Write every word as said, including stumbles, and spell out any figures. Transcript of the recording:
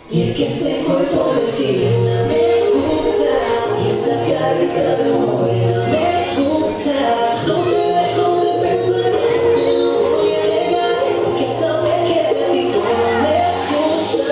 Y es que ese cuerpo de sirena me gusta, y esa carita de morena me gusta. No te dejo de pensar, no te lo voy a negar, porque sabes que de ti todo me gusta.